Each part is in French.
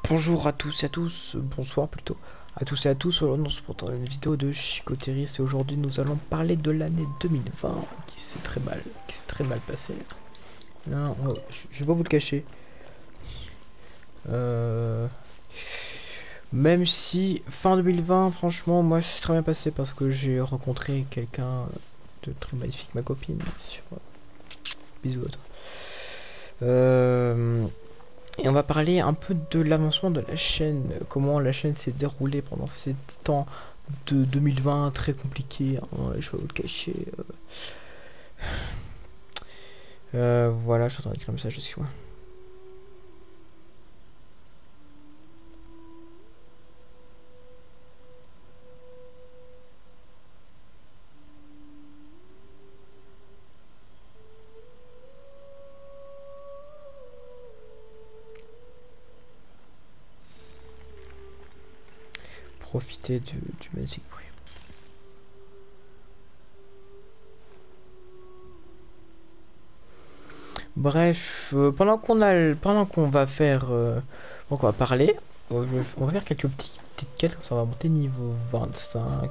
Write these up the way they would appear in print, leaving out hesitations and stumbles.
Bonjour à tous et à tous, bonsoir plutôt, à tous et à tous, aujourd'hui on se retrouve dans une vidéo de Chicoteris et aujourd'hui nous allons parler de l'année 2020 qui s'est très mal passé. Là, je vais pas vous le cacher. Même si fin 2020, franchement, moi c'est très bien passé parce que j'ai rencontré quelqu'un de très magnifique, ma copine, bien sûr. Bisous à toi. Et on va parler un peu de l'avancement de la chaîne, comment la chaîne s'est déroulée pendant ces temps de 2020 très compliqué, hein, je vais vous le cacher. Voilà, je suis en train d'écrire un message aussi, ouais. Profiter du magnifique bruit. Bref, pendant qu'on va faire, donc on va parler, on va faire quelques petites quêtes, comme ça on va monter niveau 25.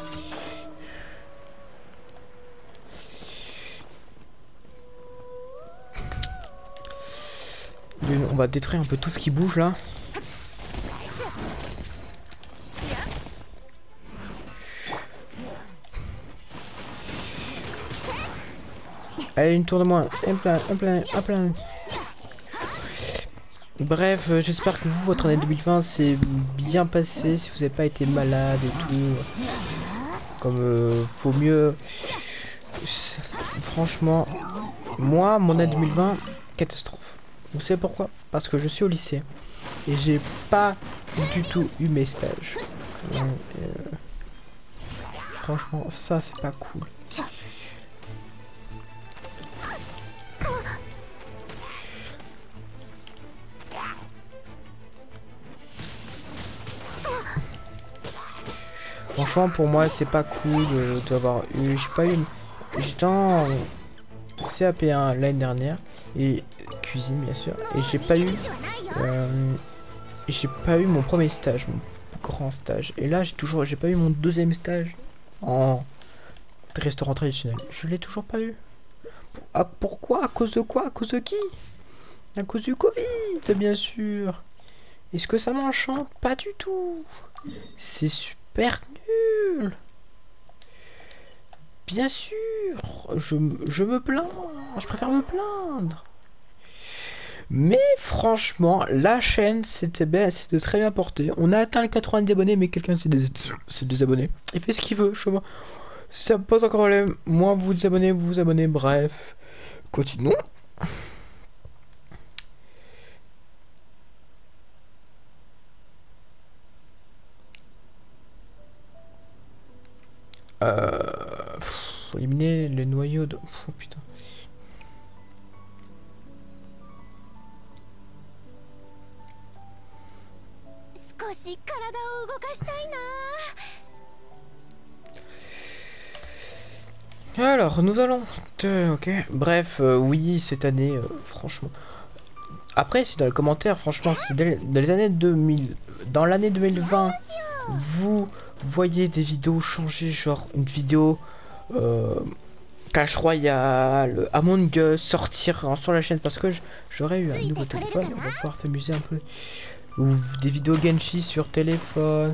On va détruire un peu tout ce qui bouge là. Allez, une tour de moins, un plein. Bref, j'espère que vous, votre année 2020 s'est bien passé, si vous n'avez pas été malade et tout. Comme faut mieux. Franchement, moi, mon année 2020, catastrophe. Vous savez pourquoi? Parce que je suis au lycée et j'ai pas du tout eu mes stages. Donc, franchement, ça c'est pas cool. Franchement, pour moi, c'est pas cool d'avoir eu. J'ai pas eu. J'étais en CAP1 l'année dernière et cuisine bien sûr. Et j'ai pas eu mon premier stage, mon grand stage. Et là, j'ai pas eu mon deuxième stage en restaurant traditionnel. Je l'ai toujours pas eu. Ah, pourquoi? À cause de quoi? À cause de qui? À cause du Covid, bien sûr. Est-ce que ça m'enchante? Pas du tout. C'est super nul. Bien sûr. Je me plains. Je préfère me plaindre. Mais franchement, la chaîne, c'était très bien porté. On a atteint les 90 abonnés, mais quelqu'un s'est désabonné. Il fait ce qu'il veut, je vois. Ça pose encore problème. Moi, vous vous abonnez, bref. Continuons. Faut éliminer le noyau de... Oh putain. Alors, nous allons... Ok. Bref, oui, cette année, franchement... Après, si dans les commentaires, franchement, si dans les années 2000... Dans l'année 2020, vous voyez des vidéos changer, genre une vidéo... Clash Royale, Among Us, sortir sur la chaîne, parce que j'aurais eu un nouveau téléphone, on va pouvoir s'amuser un peu. Ou des vidéos Genshi sur téléphone.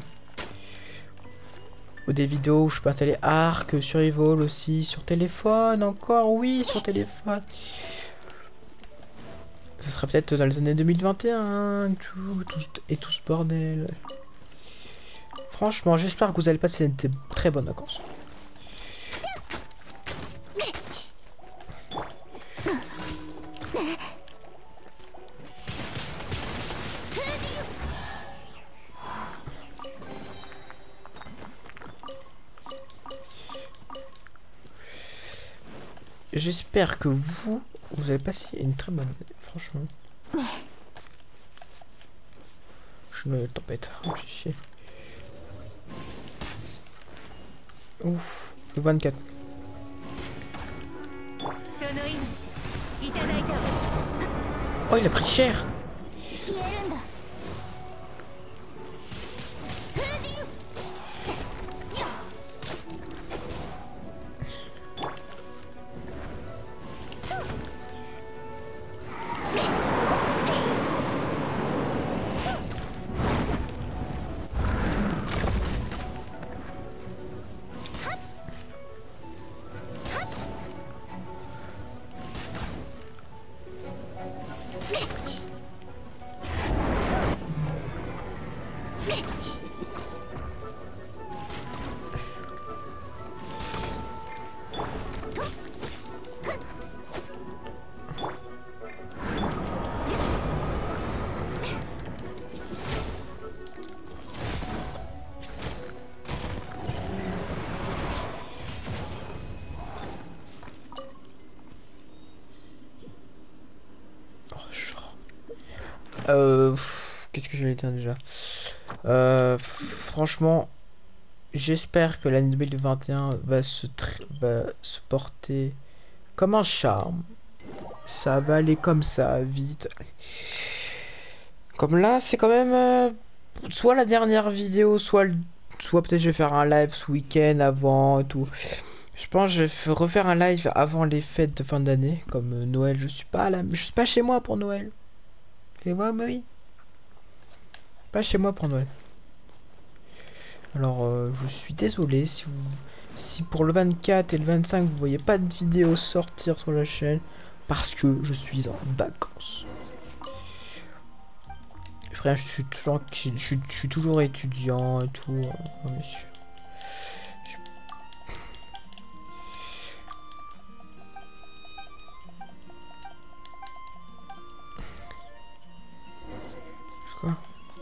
Ou des vidéos où je peux installer Ark, Survival aussi, sur téléphone, encore, oui, sur téléphone. Ce sera peut-être dans les années 2021, tout ce bordel. Franchement, j'espère que vous allez passer des très bonnes vacances. J'espère que vous avez passé une très bonne année, franchement. Je me tempête, chier. Ouf, le 24. Oh, il a pris cher. Qu'est-ce que j'allais dire déjà? Franchement, j'espère que l'année 2021 va se porter comme un charme. Ça va aller comme ça, vite. Comme là, c'est quand même soit la dernière vidéo, soit peut-être je vais faire un live ce week-end avant et tout. Je pense que je vais refaire un live avant les fêtes de fin d'année, comme Noël. Je suis pas chez moi pour Noël. Et ouais, mais oui, pas chez moi pour Noël. Alors, je suis désolé si pour le 24 et le 25 vous voyez pas de vidéo sortir sur la chaîne, parce que je suis en vacances. Frère, je suis toujours étudiant et tout. Ouais, quoi?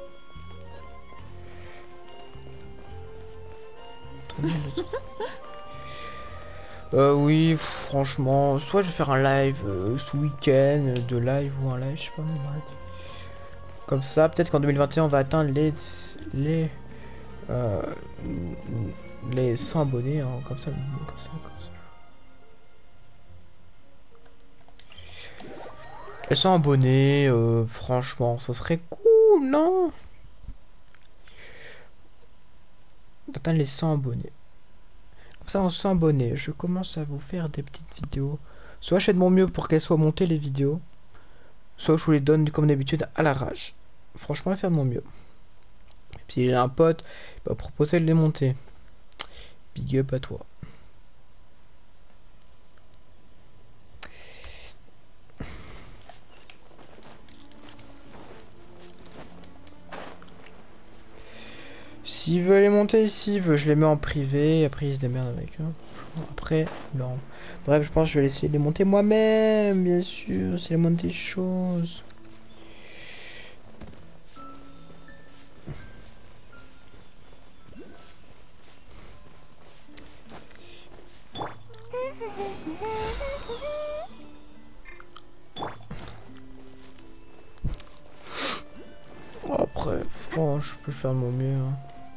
Oui, franchement, soit je vais faire un live ce week-end, de live ou un live, je sais pas, ouais. Comme ça, peut-être qu'en 2021 on va atteindre euh, les 100 abonnés, hein, comme ça, comme ça, comme ça. Les 100 abonnés, franchement, ça serait cool, non? D'atteindre les 100 abonnés. Comme ça, en 100 abonnés, je commence à vous faire des petites vidéos. Soit je fais de mon mieux pour qu'elles soient montées, les vidéos, soit je vous les donne comme d'habitude à l'arrache. Franchement, je vais faire de mon mieux. Si j'ai un pote, il va proposer de les monter. Big up à toi. S'il veut les monter, s'il veut, je les mets en privé, après il se démerde avec eux. Après, non. Bref, je pense que je vais essayer de les monter moi-même, bien sûr, c'est la moindre des choses. Après, franchement, je peux faire de mon mieux. Hein.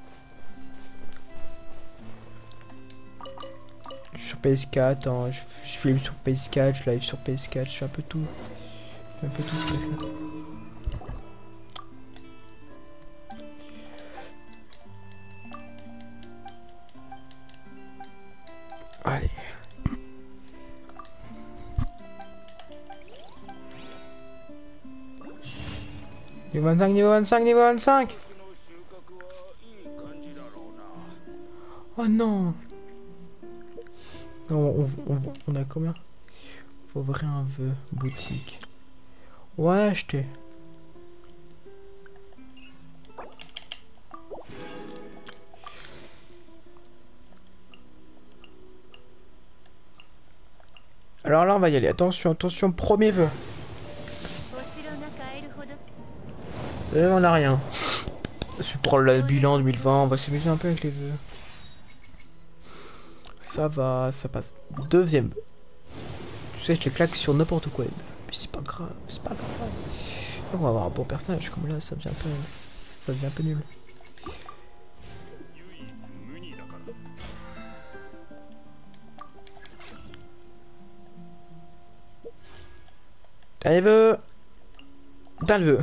Sur PS4, hein, je filme sur PS4, je live sur PS4, je fais un peu tout. Je fais un peu tout sur PS4. Allez. Niveau 25, niveau 25, niveau 25. Oh non. On a combien? Faut ouvrir un vœu. Boutique. Ouais, acheter. Alors là, on va y aller. Attention, attention, premier vœu. Et on a rien. Je prends le bilan 2020, on va s'amuser un peu avec les vœux. Ça va, ça passe. Deuxième vœu. Tu sais, je les claque sur n'importe quoi. Puis c'est pas grave, c'est pas grave. Donc on va avoir un bon personnage, comme là, ça devient un peu nul. Allez, vœu. Dans le vœu.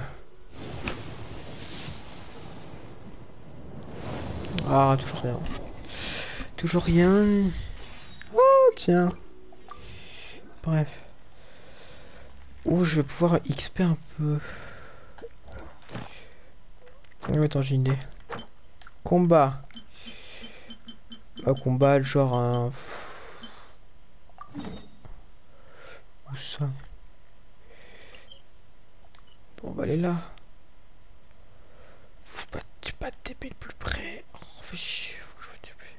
Ah, toujours rien. Toujours rien. Oh, tiens. Bref. Oh, je vais pouvoir XP un peu. Oh, attends, j'ai une idée. Combat. Combat, genre un... Où ça? Bon, on va aller là. Faut pas TP le plus près. Oh, fais chier, faut que je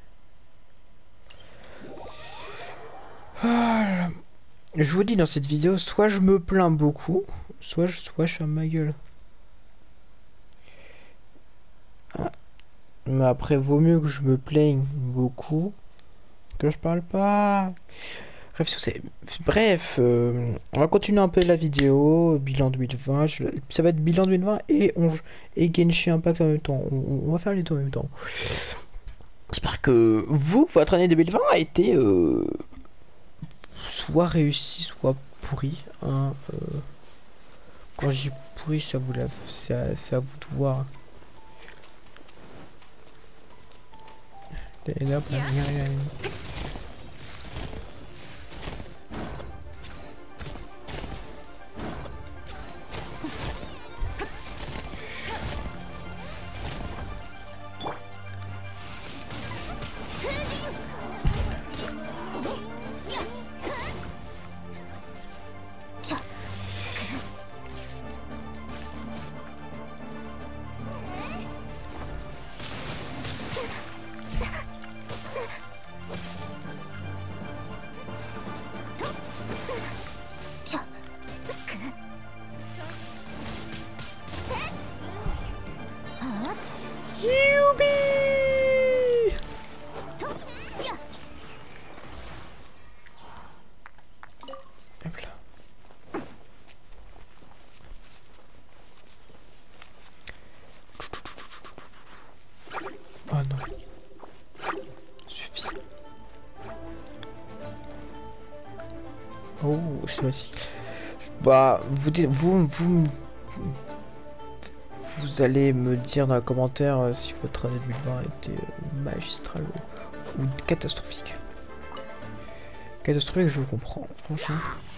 TP. Ah là. Je vous dis dans cette vidéo, soit je me plains beaucoup, soit je ferme ma gueule. Ah. Mais après, vaut mieux que je me plaigne beaucoup que je parle pas. Bref, on va continuer un peu la vidéo, bilan 2020, ça va être bilan 2020 et Genshin Impact en même temps, on va faire les deux en même temps. J'espère que vous, votre année 2020 a été soit réussie, soit pourrie. Hein, quand j'ai pourri, ça vous lave, c'est à vous de voir. Et là, hop là. Oh non. Suffit. Oh, c'est facile. Bah, vous allez me dire dans les commentaires si votre année 2020 était magistrale ou catastrophique. Catastrophique, je vous comprends, franchement.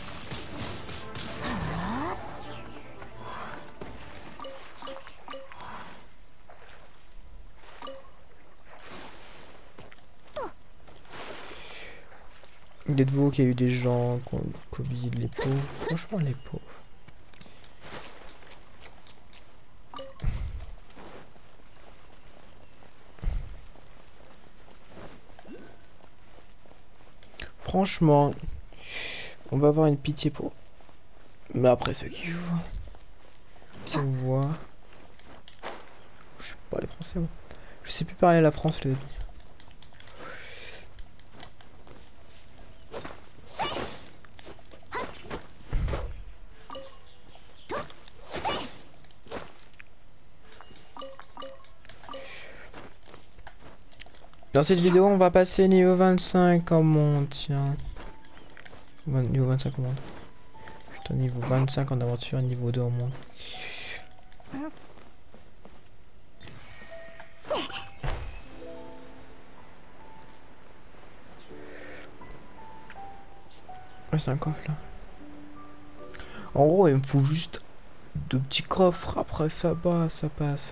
Dites-vous qu'il y a eu des gens qui ont eu le Covid, les pauvres. Franchement, les pauvres. Franchement, on va avoir une pitié pour. Mais après ceux qui jouent, on voit. Je sais pas les Français, moi. Je sais plus parler la France, les amis. Dans cette vidéo, on va passer niveau 25 en monde, tiens. Niveau 25 en monde. Putain, niveau 25 en aventure, niveau 2 en monde. Ouais, c'est un coffre là. En gros, il me faut juste 2 petits coffres, après ça passe, ça passe.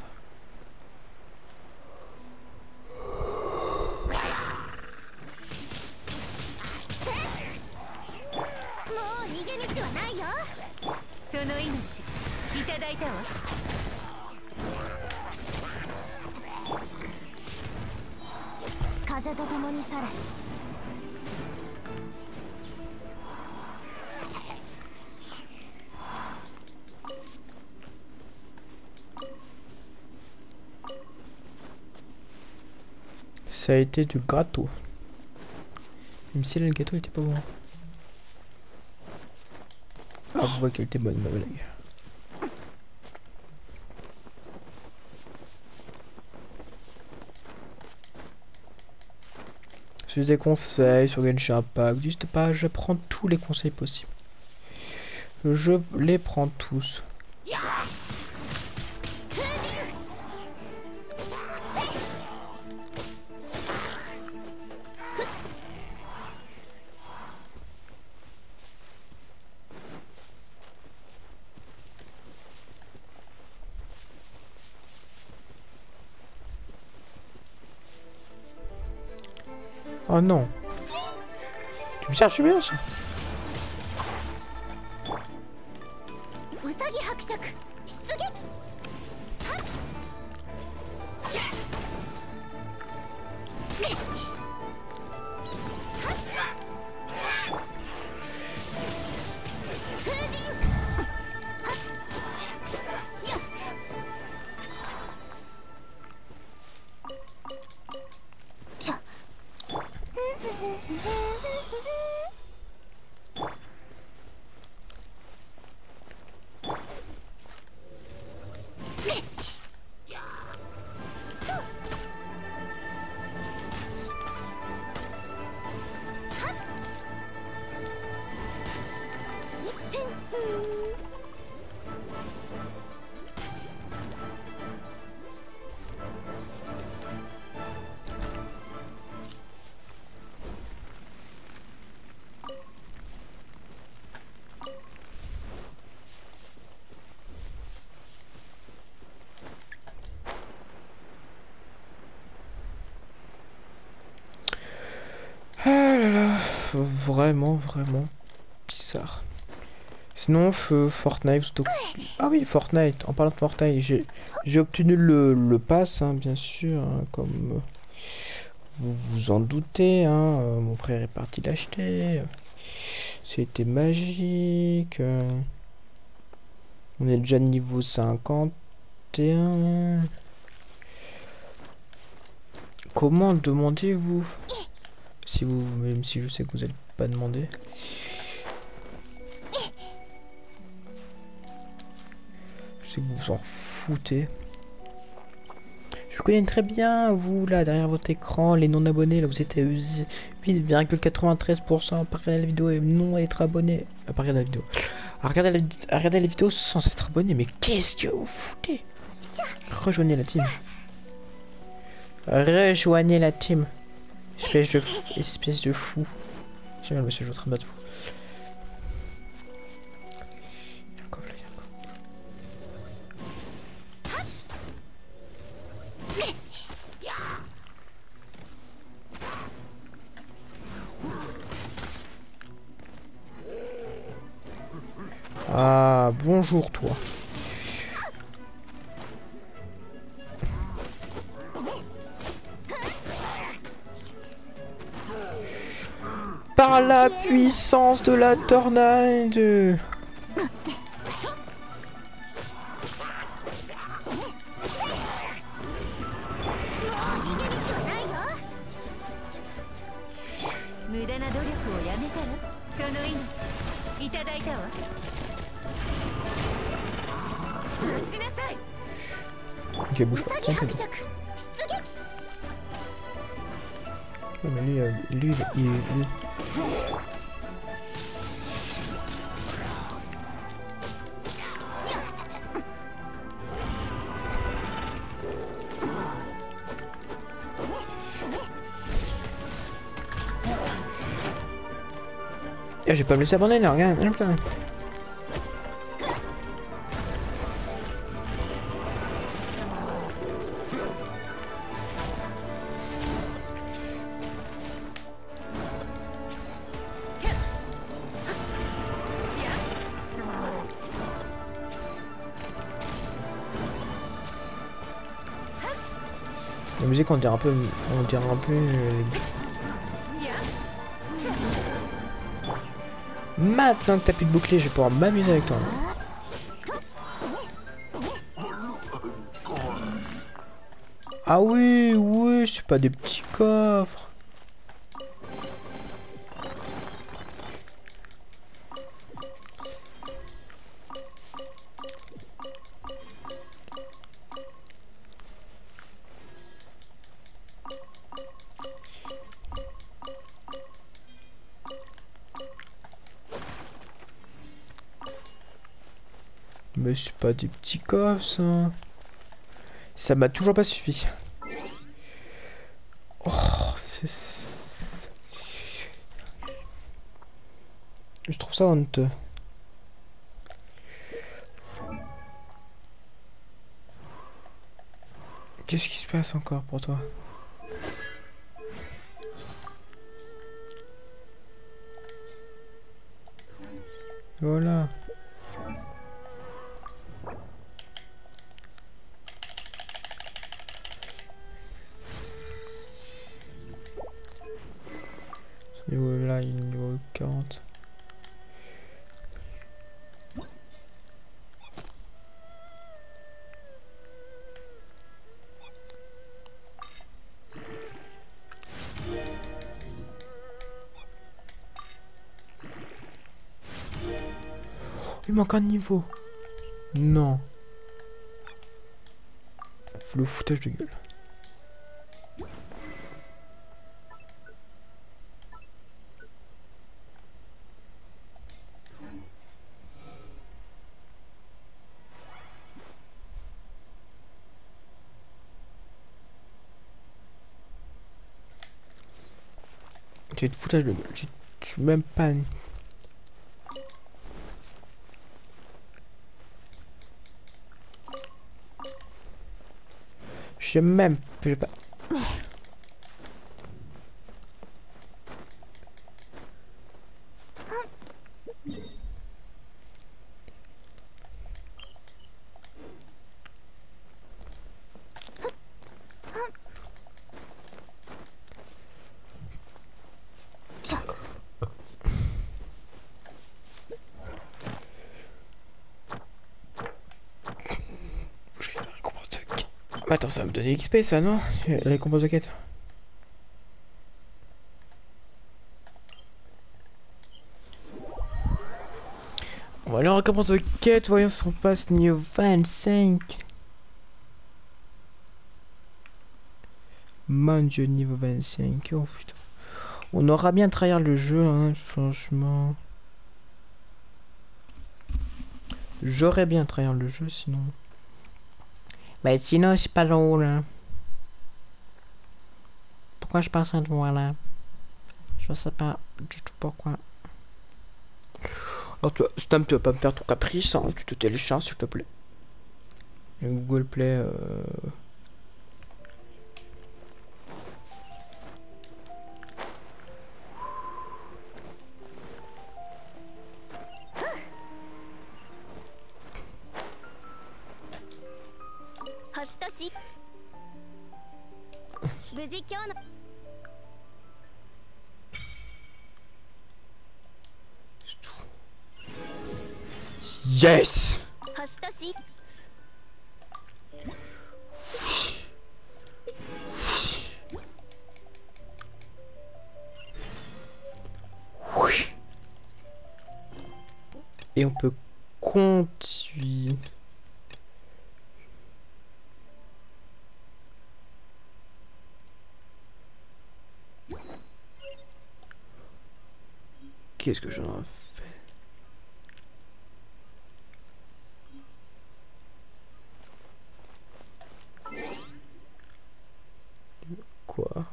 Ça a été du gâteau. Même si là, le gâteau était pas bon. Ah, vous voyez qu'elle était bonne, ma blague. Si j'ai des conseils sur Genshin Impact, n'hésitez pas, je prends tous les conseils possibles. Je les prends tous. Oh non. Tu me cherches bien ça. vraiment, vraiment bizarre. Sinon, Fortnite, ah oui, Fortnite, en parlant de Fortnite, j'ai obtenu le pass, hein, bien sûr, hein, comme vous vous en doutez, hein, mon frère est parti l'acheter. C'était magique. On est déjà niveau 51. Comment demandez-vous? Si vous, même si je sais que vous n'allez pas demander. Je sais que vous vous en foutez. Je vous connais très bien, vous, là, derrière votre écran, les non-abonnés, là, vous êtes à 8,93% par regarder la vidéo et non être abonné. Pas regarder la vidéo. À regarder la vidéo sans être abonné, mais qu'est-ce que vous foutez? Rejoignez la team. Rejoignez la team. Espèce de fou. J'ai mal, monsieur, je vais te battre. Ah, bonjour toi. Par la puissance de la tornade. Ok, bouge pas. Ouais, mais lui, je vais pas me laisser abandonner là, regarde. La musique on dirait un peu. Maintenant que t'as plus de bouclier, je vais pouvoir m'amuser avec toi. Ah oui, oui, c'est pas des petits coffres. Mais c'est pas des petits coffres, ça. Ça m'a toujours pas suffi. Oh, je trouve ça honteux. Qu'est-ce qui se passe encore pour toi? Voilà. Ce niveau-là, il est niveau 40. Il manque un niveau. Non. Le foutage de gueule. Tu es de foutage de gueule. Je suis même pas. Je sais même. Je sais pas. Attends, ça va me donner XP ça, non? Les combos de quête. On va aller en récompense de quête, voyons si on passe niveau 25. Mon dieu, niveau 25. Oh putain. On aura bien trahir le jeu, hein, franchement. J'aurais bien trahir le jeu sinon. Bah sinon c'est pas drôle là. Pourquoi je passe à toi là? Je sais pas du tout pourquoi. Alors toi, Stam, tu vas pas me faire ton caprice, hein, tu te télécharges s'il te plaît. Le Google Play, 星とし無事今日の Yes! 星とし Et on peut continuer. Qu'est-ce que j'en ai fait? Quoi?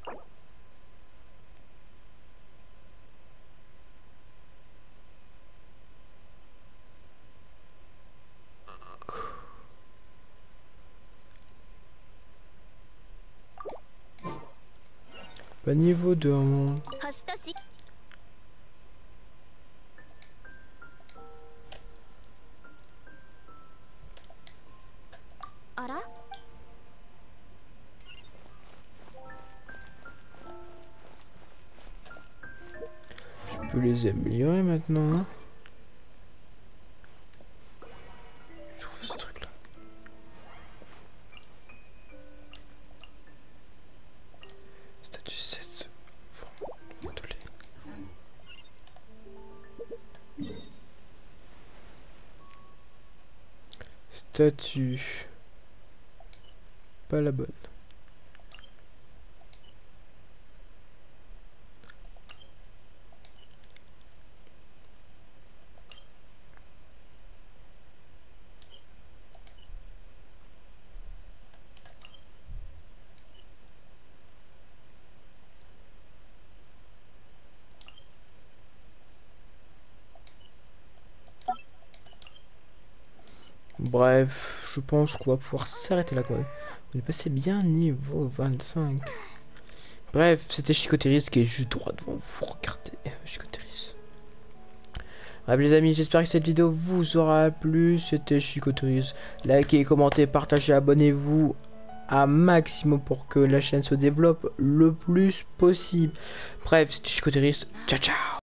Pas niveau de mon... 星とし あら Je peux les améliorer maintenant, hein? Je trouve ce truc là. Statut 7. Modelé. Statut. Pas la bonne. Bref, je pense qu'on va pouvoir s'arrêter là quand même. On est passé bien niveau 25. Bref, c'était Chicoteris qui est juste droit devant vous. Regardez, Chicoteris. Bref les amis, j'espère que cette vidéo vous aura plu. C'était Chicoteris. Likez, commentez, partagez, abonnez-vous un maximum pour que la chaîne se développe le plus possible. Bref, c'était Chicoteris. Ciao ciao.